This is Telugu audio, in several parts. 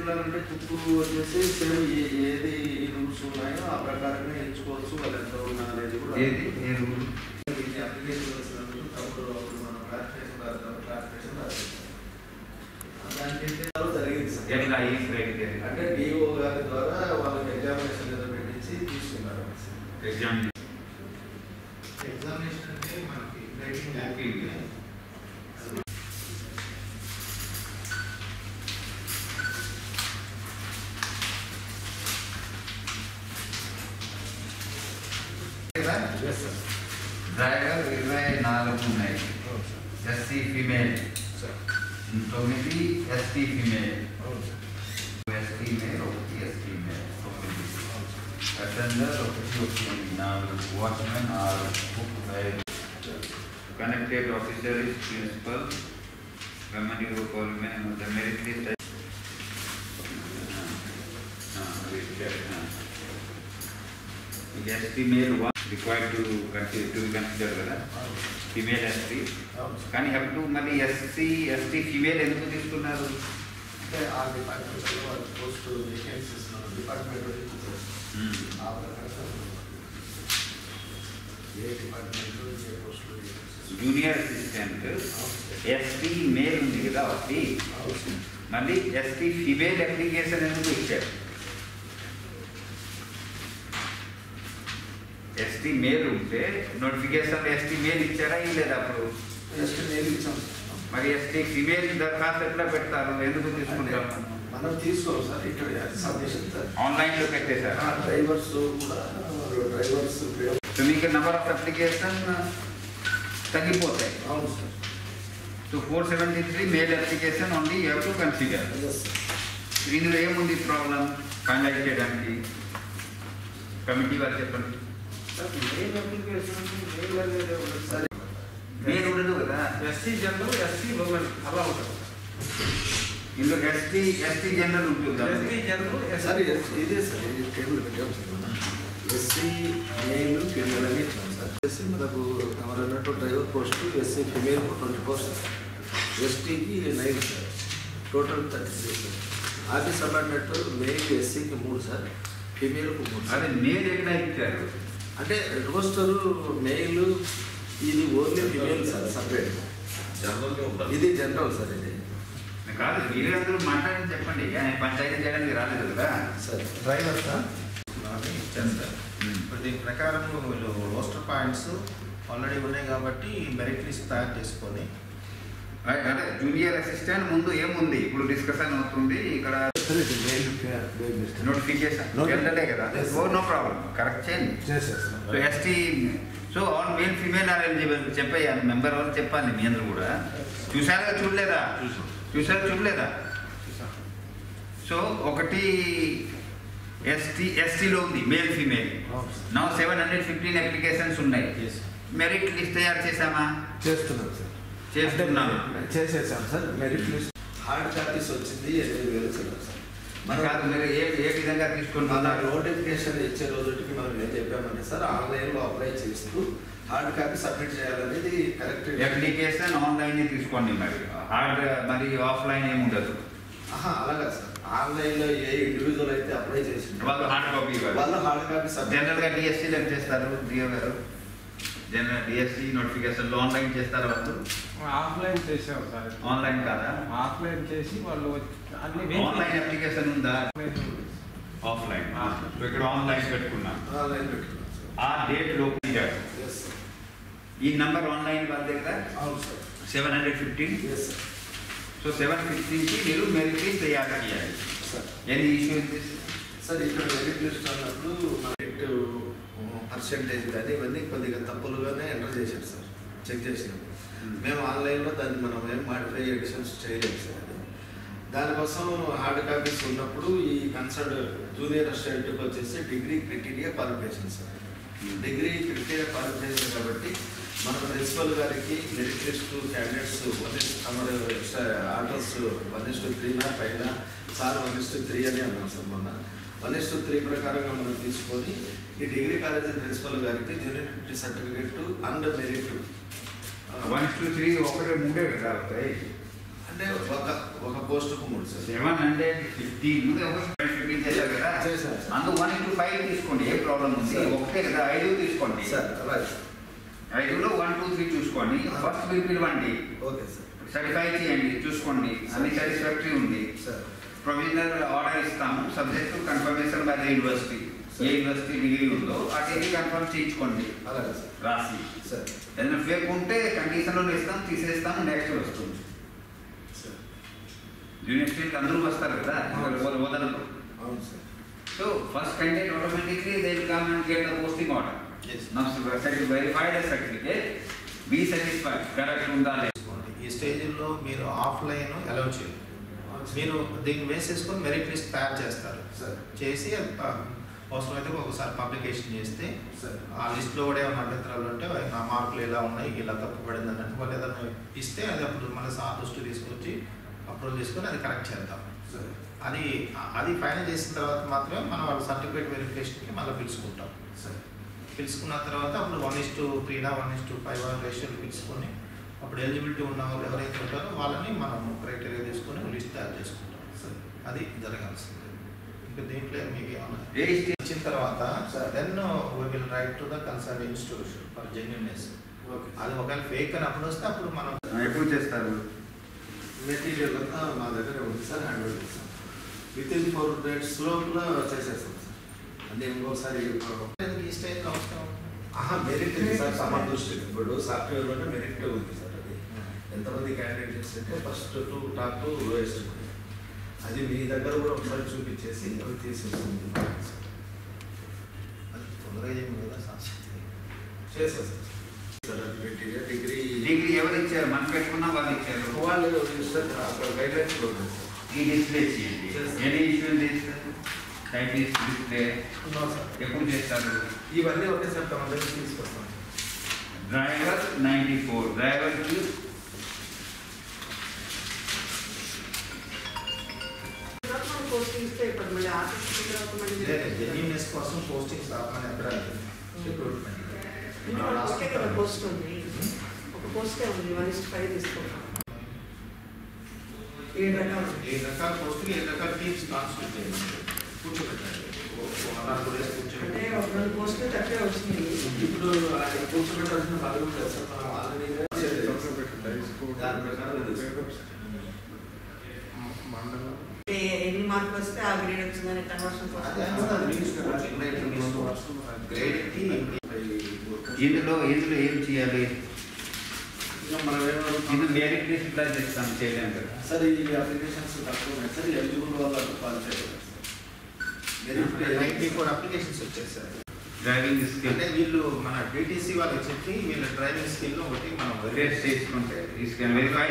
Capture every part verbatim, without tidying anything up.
ఉండాలంటే చుట్టూ వచ్చేసి సేమ్ ఏది రూల్స్ ఉన్నాయో ఆ ప్రకారంగా ఎంచుకోవచ్చు. వాళ్ళు ఎంత ఉన్నా అనేది కూడా ఏది ఏ రూల్ అప్లికేషన్ వచ్చినప్పుడు తప్పుడు మనం క్లారిఫికేషన్ రాస్తాం క్లారిఫికేషన్ రాస్తాం దానికి జరిగింది సార్. ఎట్లా ఈ క్రైటీరియా అంటే డిఓ గారి ద్వారా వాళ్ళకి ఎగ్జామినేషన్ ఏదో పెట్టించి తీసుకున్నారు. ఎగ్జామినేషన్ ఎగ్జామినేషన్ అంటే మనకి రైటింగ్ యాక్టివిటీ డ్రైవర్ ఇరవై నాలుగు ఉన్నాయి. ఎస్సీ ఫీమేల్ తొమ్మిది, ఎస్టీ ఫీమేల్ ఎస్టీ మేల్ ఒకటి, ఎస్టీ మేల్ ఒకటి, అటెండర్ ఒకటి ఒకటి నాలుగు, వాచ్మెన్ ఆరు, కుక్ ఐదు. Connected officer is principal remedy కాల్మెన్ the merit list ST male one required to consider to consider కదా ఫీమేల్ ఎస్టీ. కానీ హ్యావ్ టు మళ్ళీ ఎస్సీ ఎస్టీ ఫీమేల్ ఎందుకు తీసుకున్నారు అంటే ఆ డిపార్ట్మెంట్లో వాళ్ళు పోస్ట్ వేకెన్సీస్ డిపార్ట్మెంట్ ఆ ప్రకారం ఏ డిపార్ట్మెంట్లో ఏ పోస్టులు జూనియర్ అసిస్టెంట్ ఎస్టీ మేల్ ఉంది కదా ఒకటి, మళ్ళీ ఎస్టీ ఫీమేల్ అప్లికేషన్ ఎందుకు ఇచ్చారు? ఎస్టీ మేల్ ఉంటే నోటిఫికేషన్ ఎస్టీ మేల్ ఇచ్చారా ఇవ్వలేదు? అప్పుడు ఎస్టీ మేల్ ఇచ్చాం. మరి ఎస్టీ ఫీమేల్ దరఖాస్తు ఎట్లా పెడతారు? ఎందుకు తీసుకుంటాం? మనం తీసుకోవాలి సార్. ఇక్కడ సబ్మిషన్ సార్ ఆన్లైన్లో పెట్టేశారు. డ్రైవర్స్ కూడా డ్రైవర్స్ సో మీకు నెంబర్ ఆఫ్ అప్లికేషన్ తగ్గిపోతాయి. అవును sir. So four seventy three male application only you have to consider. ఇందులో ఏముంది ప్రాబ్లం కండక్ట్ చేయడానికి? కమిటీ వాళ్ళు చెప్పండి. మెయిన్ ఉండదు కదా. ఎస్సీ జనరల్, ఎస్సీ ఉమెన్ అలా ఉంటుంది. ఇందులో ఎస్టీ ఎస్టీ జనరల్ ఉంటుంది. ఎస్టీ జనరల్ సార్ ఇదే సార్ టేబుల్ పెట్టాము సార్. ఎస్సీ మేల్ ఫీమేల్ అని ఇచ్చాం సార్. ఎస్సీ మనకు ఎవరు అన్నట్టు driver post, SC female twenty post, ఎస్టీకి nine sir, total thirty three sir. Office అన్నట్టు మేల్ ఎస్సీకి మూడు సార్, ఫీమేల్కి మూడు. అదే మేల్ ఎక్కడ ఇచ్చారు అంటే రోస్టర్ మెయిల్ ఇది ఓన్లీ ఫిమేల్ సార్, సపరేట్ ఇది జనరల్ సార్. ఇది కాదు, మీరే అందరూ మాట్లాడి చెప్పండి. పంచాయతీ చేయడానికి రాలేదు కదా సార్. డ్రైవర్ సార్ ఇచ్చాను సార్. ఇప్పుడు దీని ప్రకారం వీళ్ళు రోస్టర్ పాయింట్స్ ఆల్రెడీ ఉన్నాయి కాబట్టి మెరిట్ లిస్ట్ తయారు చేసుకొని అదే జూనియర్ అసిస్టెంట్ ముందు ఏముంది ఇప్పుడు డిస్కషన్ అవుతుంది ఇక్కడ. నోటిఫికేషన్ వెళ్ళలే కదా. ఓ నో ప్రాబ్లం, కరెక్ట్ చేయండి. So ST so all male female are eligible చెప్పేయాలి. మెంబర్ వాళ్ళు చెప్పాలి. మీ అందరూ కూడా చూసారా చూడలేదా? చూసారా చూడలేదా? సో ఒకటి ఎస్టీ ఎస్టీలో ఉంది మేల్ ఫీమేల్. నా సెవెన్ హండ్రెడ్ ఫిఫ్టీన్ అప్లికేషన్స్ ఉన్నాయి. మెరిట్ లిస్ట్ తయారు చేసామా? చేస్తున్నాం సార్. చేస్తున్నాం చేసేసాం sir. Merit list hard copies వచ్చింది ఎనిమిది వేలు సార్. మన కాదు, మీరు ఏ ఏ విధంగా తీసుకుంటున్నారు? నోటిఫికేషన్ ఇచ్చే రోజుకి మనం ఏం చెప్పామంటే సార్ ఆన్లైన్లో అప్లై చేస్తూ హార్డ్ కాపీ సబ్మిట్ చేయాలనేది కరెక్ట్. అప్లికేషన్ ఆన్లైన్ తీసుకోండి. మరి హార్డ్ మరి ఆఫ్లైన్ ఏమి ఉండదు. ఆహా అలాగా సార్. ఆన్లైన్లో ఏ ఇండివిజువల్ అయితే అప్లై చేసి వాళ్ళు హార్డ్ కాపీ వాళ్ళు హార్డ్ కాపీ జనరల్గా డిఎస్సీలో ఏం చేస్తారు? డిఓ గారు జనరల్ డిఎస్సీ నోటిఫికేషన్లో ఆన్లైన్ చేస్తారు. వాళ్ళు ఆఫ్లైన్ చేసాం సార్. ఆన్లైన్ కాదా? ఆఫ్లైన్ చేసి వాళ్ళు అన్ని ఆన్లైన్ అప్లికేషన్ ఉందా? ఆఫ్లైన్. ఇక్కడ ఆన్లైన్ పెట్టుకున్నా. ఆన్లైన్ పెట్టుకున్నాం సార్. ఆ డేట్ లో ఈ నంబర్ ఆన్లైన్ వాళ్ళ దగ్గర అవును sir. Seven hundred fifteen. So seven ఫిఫ్టీన్కి మీరు మెరిట్ లిస్ట్ తయారు చేయాలి సార్. ఎన్ని ఇష్యూ సార్ ఇక్కడ మెరిట్ లిస్ట్ అన్నప్పుడు మెరిట్ పర్సెంటేజ్ కానీ ఇవన్నీ కొద్దిగా తప్పులుగానే ఎంటర్ చేశారు సార్. చెక్ చేసినాము మేము ఆన్లైన్లో దాన్ని మనం ఏం మాడిఫై ఎడిషన్స్ చేయలేము సార్. అది దానికోసం హార్డ్ కాపీస్ ఉన్నప్పుడు ఈ కన్సర్న్ జూనియర్ అసిస్టెంట్కి వచ్చేసి degree criteria qualification sir. Degree criteria qualification కాబట్టి మన ప్రిన్సిపల్ గారికి merit list candidates one orders one is to three నా పైన sir one is to three అని అన్నాం సార్. మొన్న వన్ ఇస్ టు త్రీ ప్రకారంగా మనం తీసుకొని ఈ డిగ్రీ కాలేజీ ప్రిన్సిపల్ గారికి junior certificate and merit one two three ఒకటే మూడే కదా. అంటే ఒక ఒక పోస్టుకు మూడు sir. Seven hundred fifty fifteen చేశారు కదా, చేశాను సార్. అందుకు వన్ ఇంటూ ఫైవ్ తీసుకోండి, ఏ ప్రాబ్లం ఉంది. సార్. ఒకటే కదా, ఐదు తీసుకోండి సార్ అలాగే ఐదులో వన్ టూ త్రీ చూసుకోండి. ఫస్ట్ మీరు పిలవండి, ఓకే సార్. సర్టిఫై చేయండి, చూసుకోండి అన్ని సాటిస్ఫాక్టరీ ఉంది. సార్ ప్రొవిజనల్ ఆర్డర్ ఇస్తాము, subject to confirmation by the university. ఏ యూనివర్సిటీ డిగ్రీ ఉందో ఆ డిగ్రీ కన్ఫర్మ్ చేయించుకోండి అలాగే సార్. రాసి. సార్ ఏదైనా ఫేక్ ఉంటే కండిషన్లో ఇస్తాం, తీసేస్తాము, నెక్స్ట్ వస్తుంది. సార్ యూనివర్సిటీకి అందరూ వస్తారు కదా, వదలరు. అవును sir. So first candidate automatically they will come and get the posting order. Yes. Now verified as certificate, be satisfied, correct ఉందా లేదా. ఈ స్టేజ్లో మీరు ఆఫ్లైన్ అలౌ చేయరు. మీరు దీన్ని వేసేసుకొని మెరిట్ లిస్ట్ తయారు చేస్తారు. సార్ చేసి అవసరమైతే ఒకసారి పబ్లికేషన్ చేస్తే సార్ ఆ లిస్ట్లో కూడా ఏమైనా అభ్యంతరాలు ఉంటే నా మార్కులు ఎలా ఉన్నాయి, ఇలా తప్పు పడింది అన్నట్టు వాళ్ళు ఏదైనా ఇస్తే అది అప్పుడు మళ్ళీ సార్ దృష్టి తీసుకొచ్చి అప్రూవల్ చేసుకొని అది కరెక్ట్ చేద్దాం. సార్ అది అది ఫైనల్ చేసిన తర్వాత మాత్రమే మనం వాళ్ళ సర్టిఫికేట్ వెరిఫికేషన్కి మళ్ళీ పిలుచుకుంటాం. సార్ పిలుచుకున్న తర్వాత అప్పుడు వన్ ఇస్ టు త్రీనా వన్ ఇస్ టు ఫైవ్ రేషియోలు పిలుచుకొని అప్పుడు ఎలిజిబిలిటీ ఉన్న వాళ్ళు ఎవరైతే ఉంటారో వాళ్ళని మనం క్రైటీరియా తీసుకొని లిస్ట్ తయారు చేసుకుంటాం. సార్ అది జరగాల్సింది. ఇంకా దీంట్లో మీకు ఏమన్నా ఏ స్టేజ్ ఇచ్చిన తర్వాత then we will write to the concern institution for genuineness. Okay. అది ఒకవేళ ఫేక్ అని అప్పుడు వస్తే అప్పుడు మనం ఎప్పుడు చేస్తారు? మెటీరియల్ అంతా మా దగ్గర ఉంది సార్. హ్యాండ్ ఓవర్ చేస్తాం. విత్ ఇన్ ఫోర్ డేస్ లోపల చేసేస్తాం సార్. అంటే ఇంకోసారి ఈ స్టేజ్ అవసరం ఆహా మెరిట్ ఉంది సార్. సమాన దృష్టి ఇప్పుడు సాఫ్ట్వేర్లోనే మెరిట్ ఉంది సార్. అది ఎంతమంది క్యాండిడేట్స్ అంటే first to top to lowest ఉంది. అది మీ దగ్గర కూడా ఒకసారి చూపించేసి అవి తీసేస్తుంది. అది తొందరగా ఏమి కదా సంస్కృతి చేసేస్తాం సార్. అది మెటీరియల్ డిగ్రీ డిగ్రీ ఎవరు ఇచ్చారు? మనం పెట్టుకున్నా వాళ్ళు ఇచ్చారు. వాళ్ళు ఇస్తారు అక్కడ గైడ్లైన్స్ కూడా ఉంది సార్. ఈ డిస్ప్లే చేయండి. ఎనీ ఇష్యూ చేస్తారు, టైపిస్ డిస్ప్లే ఉన్నాం సార్. ఎప్పుడు చేస్తారు? ఇవన్నీ ఒకేసారి తమ దగ్గర తీసుకొస్తాం. డ్రైవర్ నైంటీ ఫోర్ డ్రైవర్కి జెన్యున్నెస్ కోసం పోస్టింగ్స్ ఆపమని ఎక్కడ రిక్రూట్మెంట్ పోస్ట్ ఉంది, ఒక పోస్టే ఉంది, వన్ ఇస్ట్ ఫైవ్ తీసుకుంటాం. ఏడు రకాలు ఏ రకాల పోస్టులు ఏ రకాల టీమ్స్ కాన్స్టిట్యూట్ చేయండి, కూర్చోబెట్టండి. నాలుగు డేస్ అంటే కూర్చోబెట్టి ఒక రెండు పోస్టులు తక్కువే వచ్చింది. ఇప్పుడు ఆయన కూర్చోబెట్టాల్సిన వాళ్ళు ఉంటారు సార్. మనం ఆల్రెడీ దాని ప్రకారం మండలం అంటే ఎన్ని మార్కులు వస్తే ఆ గ్రేడ్ వచ్చిందని కన్వర్షన్ అదే గ్రేడ్కి ఇందులో ఇందులో ఏం చేయాలి? మనం ఇది ఏమన్నా మెరిట్ లిస్ట్ అప్లై చేస్తాం, చేయలేం కదా. సార్ ఈ అప్లికేషన్స్ తక్కువ ఉన్నాయి సార్. ఎలిజిబుల్ వాళ్ళకు క్వాలిఫై నైన్టీ ఫోర్ అప్లికేషన్స్ వచ్చేసారు. డ్రైవింగ్ స్కిల్ అంటే వీళ్ళు మన డిటిసి వాళ్ళకి చెప్పి వీళ్ళ డ్రైవింగ్ స్కిల్ ఒకటి మనం టెస్ట్ చేసుకుంటే this can verify.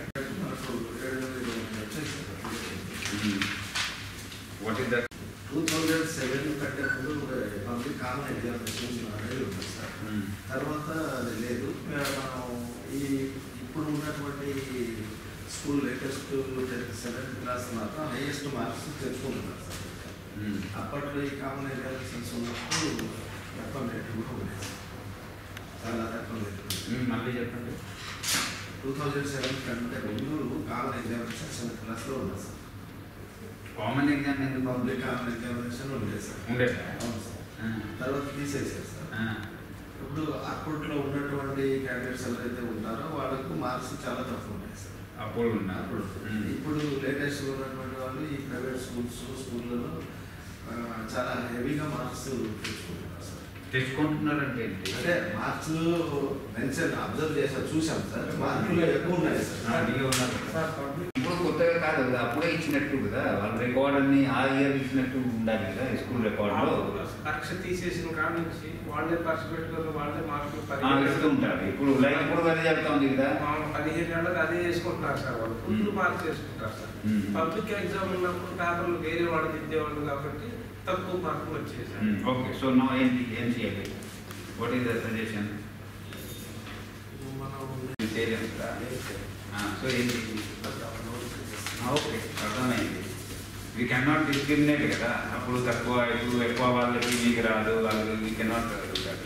What is that? Two thousand seven కంటే ముందు పబ్లిక్ కామన్ ఎగ్జామినేషన్ అనేది ఉంది సార్. తర్వాత అది లేదు. మనం ఈ ఇప్పుడు ఉన్నటువంటి స్కూల్ లేటెస్ట్ సెవెంత్ క్లాస్ మాత్రం హైయెస్ట్ మార్క్స్ తెచ్చుకుంటున్నారు సార్. అప్పట్లో ఈ కామన్ ఎగ్జామినేషన్స్ ఉన్నప్పుడు తక్కువ రేటు కూడా ఉండేది సార్. చాలా తక్కువ రేటు. మళ్ళీ చెప్పండి. టూ థౌజండ్ సెవెన్ కంటే ముందు కామన్ ఎగ్జామినేషన్ సెవెంత్ క్లాస్లో ఉంది సార్. కామన్ ఎగ్జామ్ ఎందుకు పబ్లిక్ కామన్ ఎగ్జామినేషన్ ఉండేది సార్. ఉండేది. అవును సార్. తర్వాత తీసేసారు సార్. ఇప్పుడు అప్పట్లో ఉన్నటువంటి క్యాండిడేట్స్ ఎవరైతే ఉంటారో వాళ్ళకు మార్క్స్ చాలా తక్కువ ఉన్నాయి సార్. అప్పుడు ఉన్నా అప్పుడు ఇప్పుడు లేటెస్ట్ ఉన్నటువంటి వాళ్ళు ఈ ప్రైవేట్ స్కూల్స్ స్కూళ్ళలో చాలా హెవీగా మార్క్స్ తెచ్చుకుంటున్నారు సార్. తెచ్చుకుంటున్నారంటే ఏంటి? అంటే మార్క్స్ మెన్షన్ అబ్జర్వ్ చేసాం, చూసాం సార్. మార్కులు ఎక్కువ ఉన్నాయి సార్. అడిగి ఉన్నారు కదా. సార్ పబ్లిక్ ఇప్పుడు కొత్తగా కాదు కదా, అప్పుడే ఇచ్చినట్టు కదా. వాళ్ళ రికార్డ్ అన్ని ఆ ఇయర్ ఇచ్చినట్టు ఉండాలి కదా స్కూల్ రికార్డులో. పరీక్ష తీసేసిన కాడ నుంచి వాళ్ళే ఖర్చు పెట్టుకుని వాళ్ళే మార్కులు ఇస్తూ ఉంటారు. ఇప్పుడు లైన్ ఇప్పుడు అదే చెప్తా ఉంది కదా. పదిహేను ఏళ్ళకి అదే చేసుకుంటున్నారు సార్. వాళ్ళు ఫుల్ మార్క్స్ చేసుకుంటారు సార్. మ్మ్. పబ్లిక్ ఎగ్జామ్ ఉన్నప్పుడు పేపర్లు వేరే వాళ్ళు దిద్దేవాళ్ళు కాబట్టి తక్కువ మార్కులు వచ్చేసారు. ఓకే, సో నా ఏంటి ఏం చేయాలి? What is the suggestion? మనం సో ఏంటి? ఓకే, అర్థమైంది. వీ కెనాట్ డిస్క్రిమినేట్ కదా. అప్పుడు తక్కువ ఇప్పుడు ఎక్కువ వాళ్ళకి మీకు రాదు, వాళ్ళు వీ కెనాట్.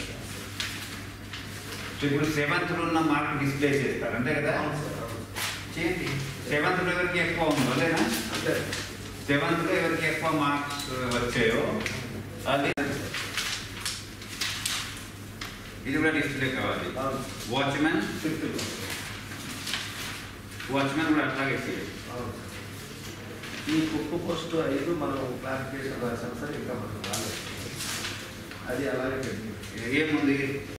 సో ఇప్పుడు సెవెంత్లో ఉన్న మార్క్ డిస్ప్లే చేస్తారు అంతే కదా. చేయండి. సెవెంత్లో ఎవరికి ఎక్కువ ఉందో లేదా అంటే సెవెంత్లో ఎవరికి ఎక్కువ మార్క్స్ వచ్చాయో అది ఇది కూడా లిస్టులే కావాలి. వాచ్మెన్ ఫిఫ్త్ వాచ్మెన్ కూడా అట్లాగే చేయాలి. ఈ కుక్కు పోస్ట్ ఐదు మనం క్లారిఫికేషన్ రాసాం సార్, ఇంకా మనకు రాలేదు. అది అలాగే పెట్టింది. ఏముంది